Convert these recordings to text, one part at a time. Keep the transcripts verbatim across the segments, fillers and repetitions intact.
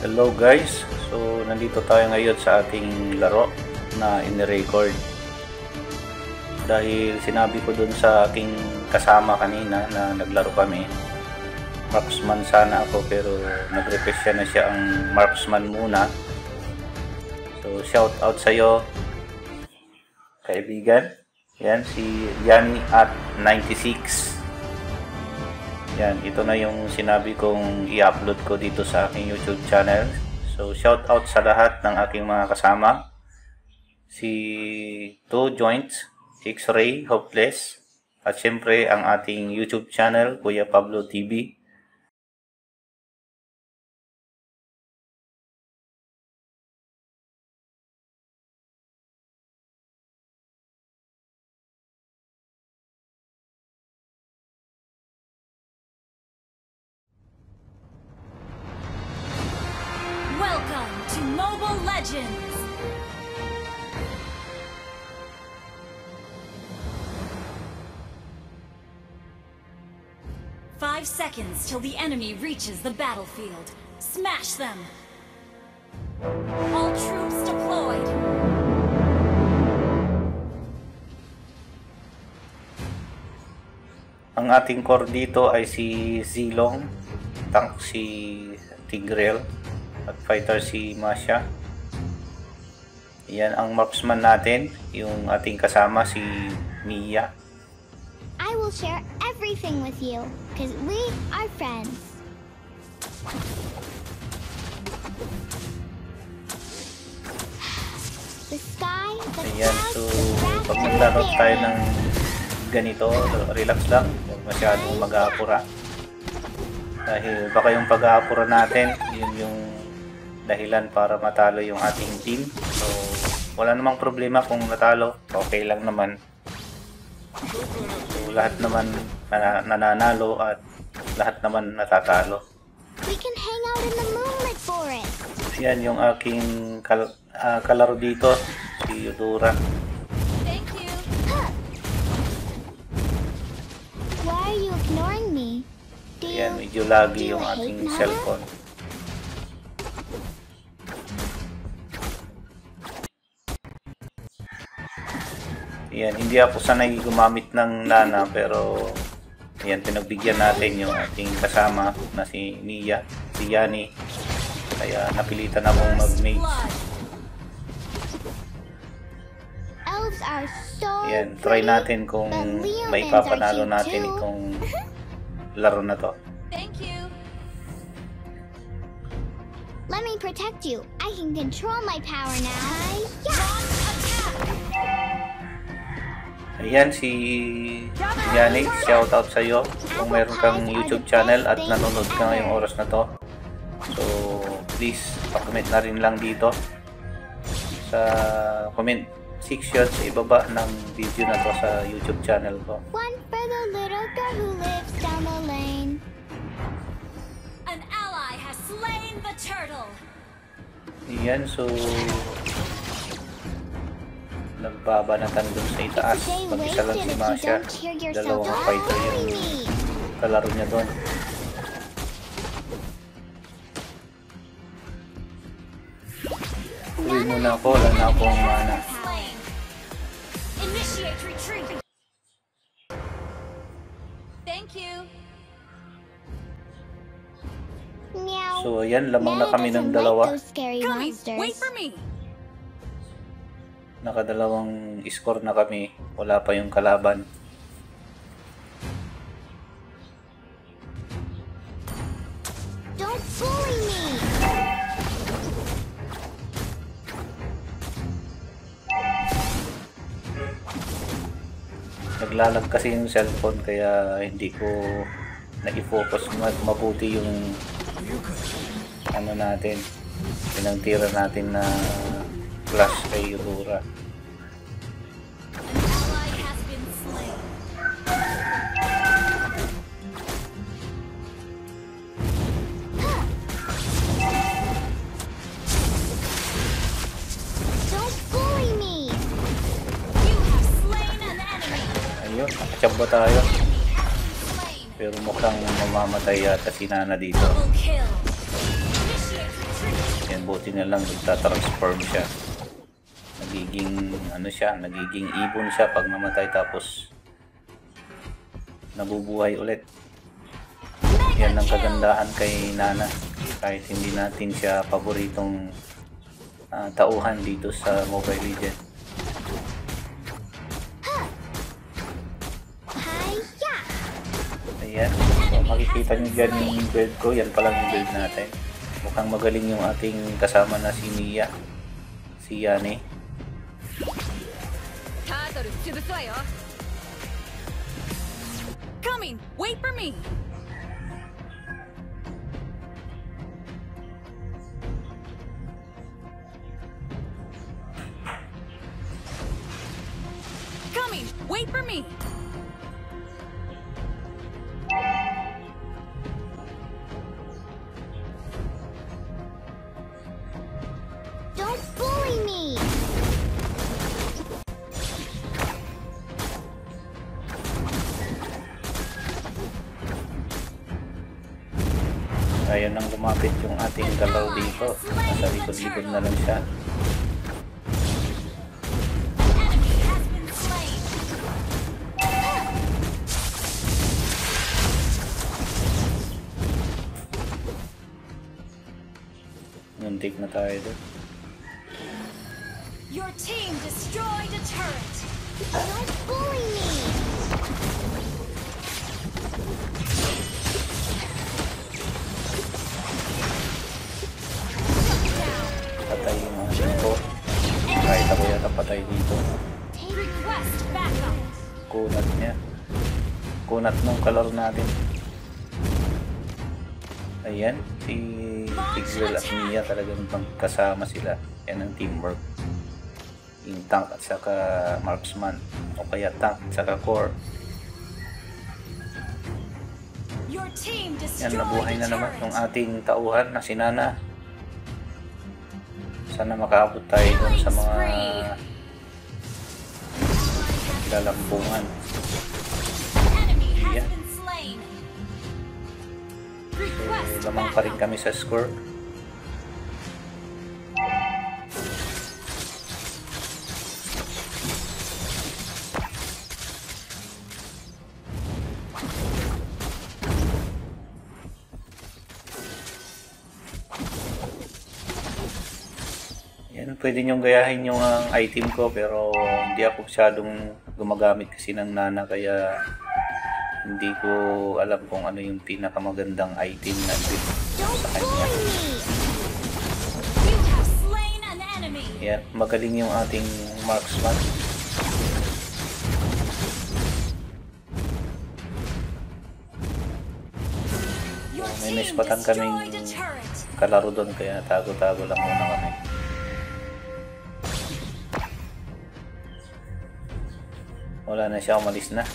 Hello guys, so nandito tayo ngayon sa ating laro na in-record dahil sinabi ko dun sa aking kasama kanina na naglaro kami, marksman sana ako pero nag-request siya na siya ang marksman muna. So shout out sa iyo kaibigan, yan si Yanni at ninety-six. Yan, ito na yung sinabi kong i-upload ko dito sa aking YouTube channel. So, shout out sa lahat ng aking mga kasama. Si Two Joints, X-Ray, Hopeless, at syempre ang ating YouTube channel, Kuya Pablo T V. Welcome to Mobile Legends! Five seconds till the enemy reaches the battlefield. Smash them! All troops deployed! Ang ating core dito ay si Zilong, tank si Tigrel, at fighter si Masha. Yan ang marksman natin, yung ating kasama si Mia. I will share everything with you because we are friends. The sky, the Ayan, clouds, so the grass, pag and the naglaro tayo berries. ng ganito, relax lang, huwag masyadong mag-aapura. Dahil baka yung pag-aapura natin, yun yung dahilan para matalo yung ating team. So, wala namang problema kung natalo. Okay lang naman. So, lahat naman nananalo at lahat naman natatalo. We can hang out in the moonlit forest. Yan yung aking kal uh, kalaro dito, si Yudura. Thank you! Why are you ignoring me? Do you, Yan, medyo lagi do you yung hate ating Mama? cellphone. Yan, hindi ako sanay gumamit ng Nana pero yan, pinagbigyan natin yung ating kasama na si Mia, si Yani. Kaya napilitan akong mag-mage. Elves are so Yan, try pretty, natin kung but Leomans may are papanalo cute natin too. itong laro na to. Thank you! Let me protect you. I can control my power now. Launch attack! Ayan, si Yani, shout out sa iyo kung mayroon kang YouTube channel at nanonood ka ngayong oras na to. So, please, pa-comment na rin lang dito sa comment section sa ibaba ng video na to sa YouTube channel ko. One for the little girl who lives down the lane. An ally has slain the turtle! Ayan, so nagbabanatan dun sa itaas. It's a day Mag-isa lang si wasted if you Masha. don't cheer yourself Dalawang up. fighter yung Me. kalaro niya doon. Uwi muna ako, wala na akong mana. Slain! Initiate retreat! Thank you! Meow. So ayan, lamang na Nana kami ng doesn't dalawa. like those scary Coming! monsters. Wait for me! Nakadalawang score na kami. Wala pa yung kalaban. Don't bully me. Naglalag kasi yung cellphone kaya hindi ko nag-focus mabuti yung ano natin, pinagtira natin na flash kay Yudura. An ally has been slain. Don't bully me. You have slain an enemy! Ayun, nakachamba tayo. Enemy has been slain! Pero mukhang mamamatay yata si Nana dito. Double kill! Initiate retreat! Yan, buti na lang nagtatransform siya. Nagiging ano siya, nagiging ibon siya pag namatay tapos nabubuhay ulit. Yan ang kagandahan kay Nana. Kahit hindi natin siya paboritong uh, tauhan dito sa Mobile Legends. Ayan. So, makikita nyo dyan yung build ko. Yan palang yung build natin. Mukhang magaling yung ating kasama na si Mia. Si Yani. Coming! Wait for me! Coming! Wait for me! Don't bully me! Ayan nang lumapit yung ating galaw dito. Nasa likod-likod na lang siya. Muntik na tayo doon. Your team destroyed a turret. Don't bully me! Patay yung mga dito. Kahit ako yata patay dito. Request backup. Kunat niya. Kunat nung kalaro natin. Ayan, si Tigwell at Mia talagang kasama sila. Yan ang teamwork. Yung tank at saka marksman. O kaya tank at saka core. Your team Yan, destroyed nabuhay a na naman turret. yung ating tauhan na si Nana. Sana makaabot tayo dun sa mga lalampungan. Enemy has Yeah. been slain. So, Request lamang pa rin backup. kami sa score. Yan, pwede nyong gayahin yung uh, item ko pero hindi ako masyadong gumagamit kasi ng Nana kaya hindi ko alam kung ano yung pinakamagandang item na build sa kanya. You have slain an enemy. Yan, magaling yung ating marksman. Your So, may team naispatan kaming destroyed a turret. kalaro doon kaya tago-tago lang muna kami. Wala na siya, umalis na.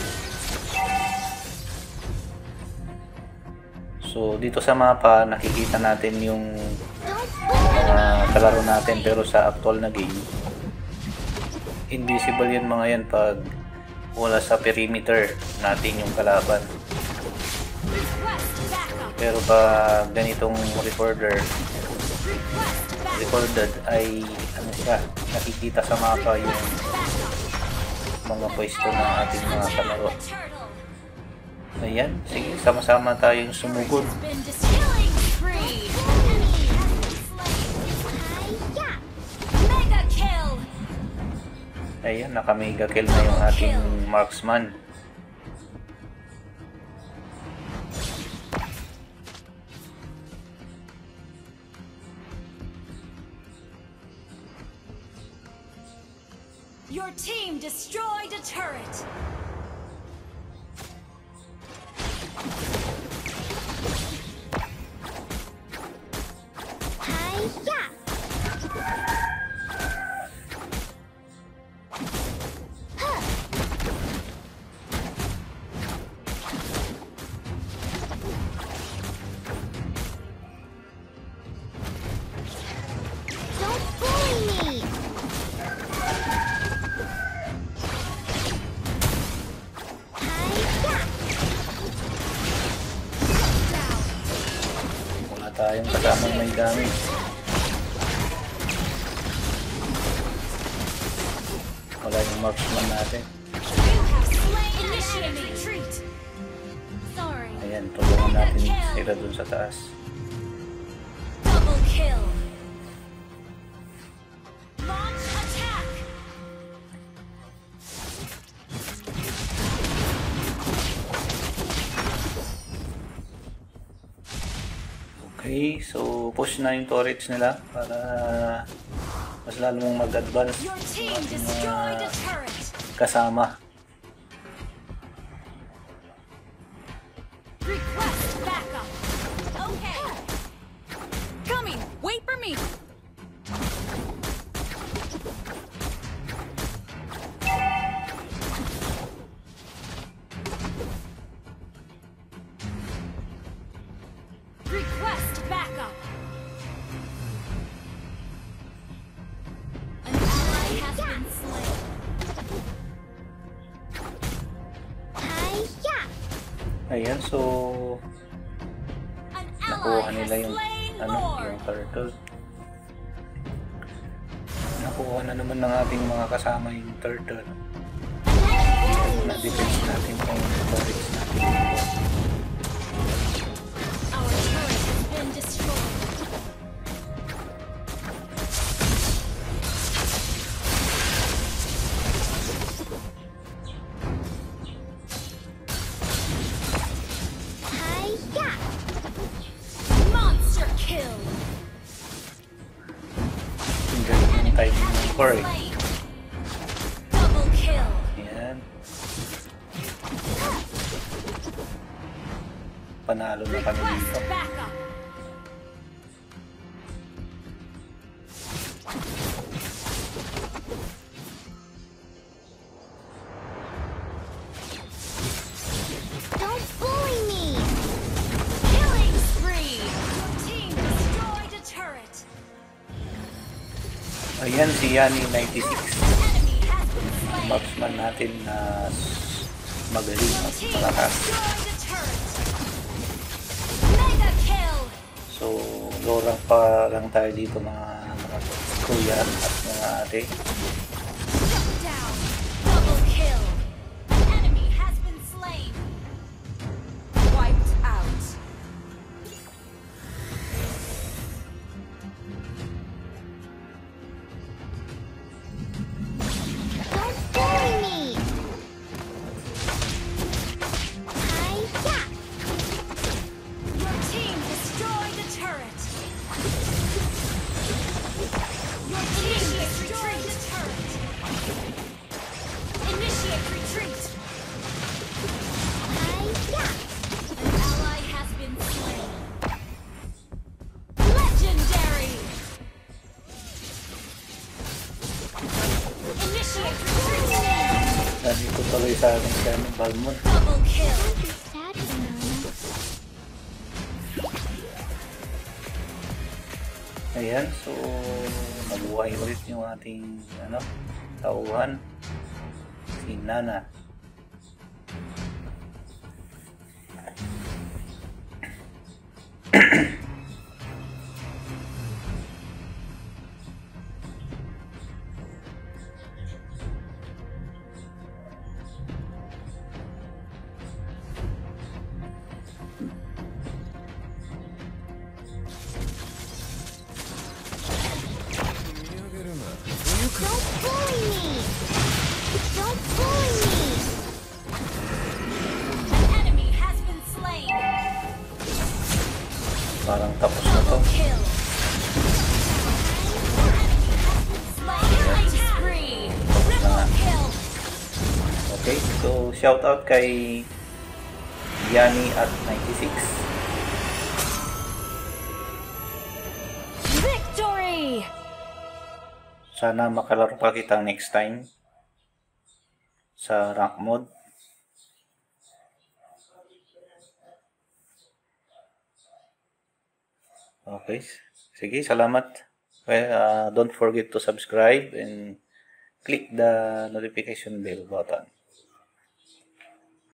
So dito sa mapa nakikita natin yung mga kalaro natin pero sa actual na game invisible yan mga yan pag wala sa perimeter natin yung kalaban. Request backup. Pero pag ganitong recorder Request backup. recorded ay ano siya, nakikita sa mapa yung mga pwesto ng ating mga kalaro. Ayan, sige, sama-sama tayong sumugod. Been killing spree. Mega kill. Ayan, naka-mega kill na yung ating marksman. Your team destroyed a turret. Don't bully me! Wala tayong kasamang may damage. yung marksman natin. You have slain an enemy. Retreat. Sorry. Ayan, tulungan natin sila dun sa taas. Double kill. Launch attack. Okay, so push na yung turrets nila para mas lalo mong mag-advance Your team destroyed a turret. kasama. Request backup. Okay. Coming. Wait for me. Request backup. An ally has been slain. Hi-ya! Ayan, so An nakuha ally nila has yung slain ano, Lord. yung turtle. Nakuha na naman ng ating mga kasama yung turtle. Na-defense natin yung turrets natin. Our turret has been destroyed. Hi-ya! Monster kill. Yung ganyan yung time ng core eh. Slain. Double kill. Ayan. Panalo na kami dito. Request backup. Don't bully me! Killing spree. Your team destroyed a turret. Ayan si Yani ninety-six. Enemy has been slain. Marksman natin na magaling Your at team malakas. destroyed a turret. Mega kill. So, lorang pa lang tayo dito mga, mga kuya at mga ate. Shut down. Double kill. An enemy has been slain. Wiped out. Don't bully me! Hi-ya! Your team destroyed a turret. Your team destroyed a turret. Initiate retreat. Hi-ya! An ally has been slain. Legendary. Initiate retreat. Nandito tuloy sa ating kami Balmon. Double kill. Don't be sad, Banana. Ayan, so nabuhay ulit yung ating ano, tauhan. Si Nana. Don't bully me! Don't bully me! An enemy has been slain. Parang tapos na to. Double kill. Slain. Killing spree. Triple kill. Okay, so shout out kay Yani at ninety-six. Victory. Sana makalaro pa kita next time sa rank mode. Okay, sige, salamat. Well, uh, don't forget to subscribe and click the notification bell button.